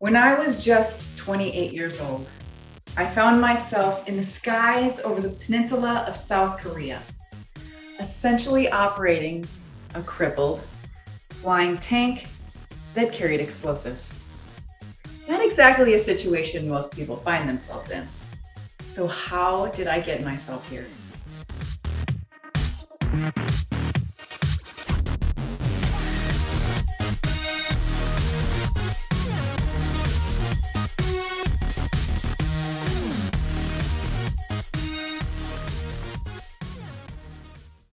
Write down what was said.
When I was just 28 years old, I found myself in the skies over the peninsula of South Korea, essentially operating a crippled, flying tank that carried explosives. Not exactly a situation most people find themselves in. So how did I get myself here?